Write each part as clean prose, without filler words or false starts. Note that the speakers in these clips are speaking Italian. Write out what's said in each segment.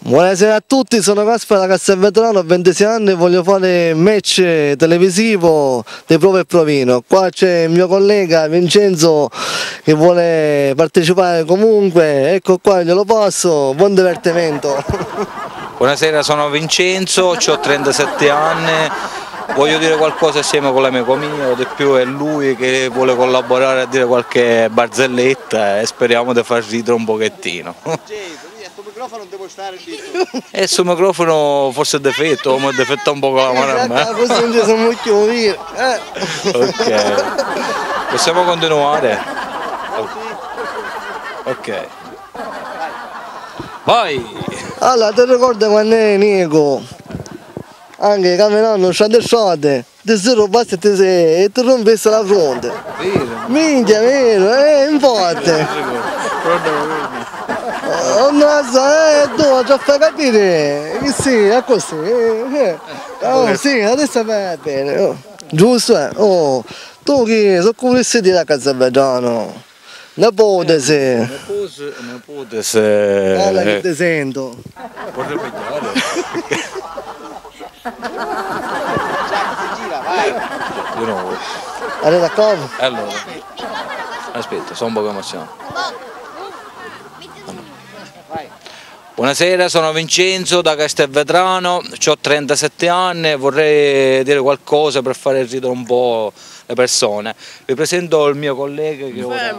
Buonasera a tutti, sono Gaspar da Castelvetrano, ho 26 anni e voglio fare un match televisivo di Prova e Provino. Qua c'è il mio collega Vincenzo che vuole partecipare comunque, ecco qua, glielo passo, buon divertimento. Buonasera, sono Vincenzo, ho 37 anni, voglio dire qualcosa assieme con l'amico mio, di più è lui che vuole collaborare a dire qualche barzelletta e speriamo di far ridere un pochettino. Microfono non devo stare lì. E sul microfono forse è defetto, ma è defetto un po' con la mano a me. Così non ci sono molti ovini. Ok, possiamo continuare? Ok. Vai! Allora, ti ricordi quando eri Nico? Anche camminando, sciate, ti si rubasse e ti rompesse la fronte. Vero? Minchia, vero, infatti. Oh no, tu ci fai capire che sì, è così. Oh sì, adesso va bene. Oh. Giusto? Oh, tu che sono come si dice a Castelvetrano? Nepote sei. Nepote sei. Guarda che ti sento. Vorrei pigliare. Gira, vai. Di nuovo. Allora, d'accordo? Allora. Aspetta, sono un po' emozionato. Buonasera, sono Vincenzo da Castelvetrano, ho 37 anni e vorrei dire qualcosa per fare ridere un po' le persone. Vi presento il mio collega che ora...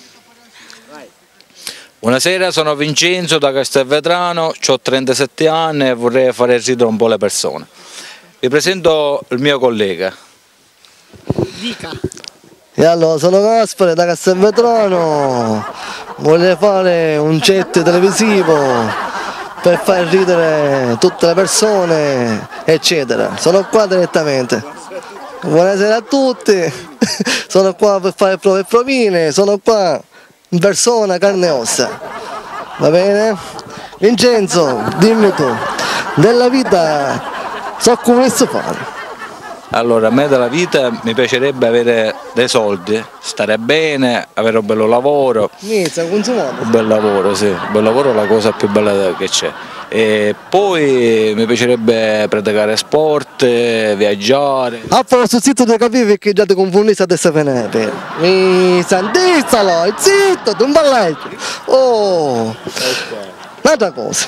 Buonasera, sono Vincenzo da Castelvetrano, ho 37 anni e vorrei fare ridere un po' le persone. Vi presento il mio collega. Dica. E allora, sono Gaspare da Castelvetrano, voglio fare un chat televisivo per far ridere tutte le persone, eccetera. Sono qua direttamente. Buonasera a tutti, sono qua per fare prove e provine, sono qua in persona, carne e ossa. Va bene? Vincenzo, dimmi tu, della vita so come si fa. Allora, a me della vita mi piacerebbe avere dei soldi, stare bene, avere un bello lavoro. Inizia a consumare. Un bel lavoro, sì, un bel lavoro è la cosa più bella che c'è. E poi mi piacerebbe praticare sport, viaggiare. A posto, zitto ti capivi che già ti confondi adesso venite. Mi santizzalo, zitto, non ballare. Oh, un'altra cosa.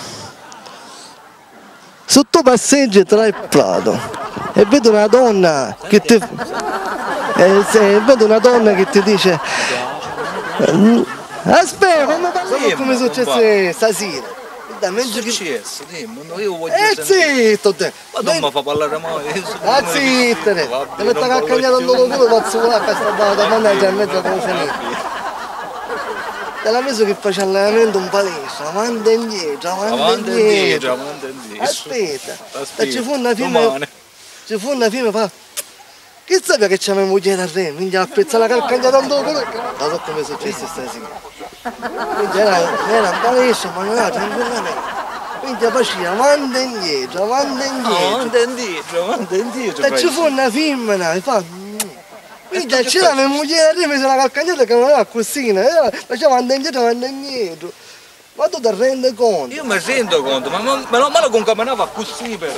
Sotto passeggi tra il prato e vedo una donna che ti dice aspetta, fammi parlare come è successo stasera. Che è successo? Dimmi, io voglio zitto te! Ma non mi fa parlare mai. Ah zittene! Te metti a cagnato il loro culo, faccio volare a questa banda, mannaggia in mezzo come finita. Te l'ha messo che faccia allenamento un palestra, avanti e indietro, avanti e indietro. Aspetta, ci fu una firma, fa. Che sapeva che c'è mia moglie da re, quindi ha pezzato la calcagna tanto culo. Ma so come è successo stasera. Quindi era un palestra, ma non era tranquillamente. Quindi faceva avanti e indietro, avanti e indietro. Avanti e indietro. E ci fu una firma, fa. Quindi c'era mia moglie da re, mi sono la calcagnata che non era così, faceva avanti e indietro. Ma tu ti rendi conto? Io mi rendo conto, ma non me lo concaminava così però.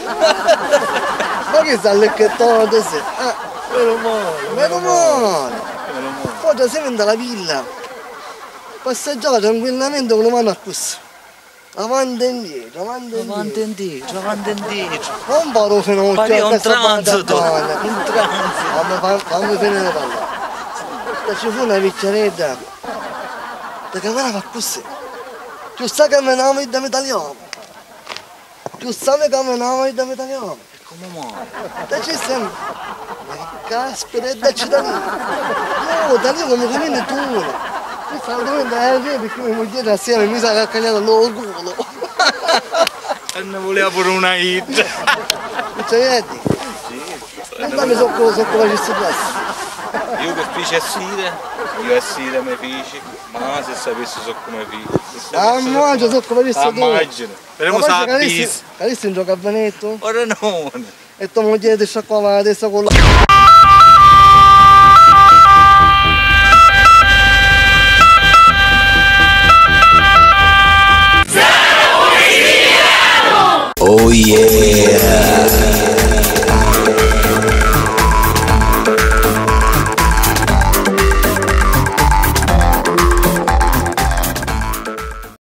Ma che sta lecchettone te? Meno male. Poi già sei dalla villa. Passeggiava tranquillamente con le mani a questo. Avanti e indietro, avanti e indietro. Avanti e indietro. Non parlo fino a Pari un transito. Un transito. Fammi finire di parlare. Ci fu una picceretta. Ti camminava così. Giusto camminava da italiano. Giusto camminava da italiano. Come mai? Da ci siamo. Ma che caspita è da cittadino. No, da lì come cammini tu. Mi sta domandando perché mia moglie assieme mi sa che ha cagnato il loro culo. E ne voleva pure una hit. Non c'è niente? Sì. Non dammi socco facessi presto. Io che feci a sire, io a sire mi feci, ma se sapessi so come feci. Ah, immagino socco facessi tu. Immagino. Vedremo se ha bis. Caristi un gioco a Veneto? Ora no. E tua moglie ti sciacquava la testa con la...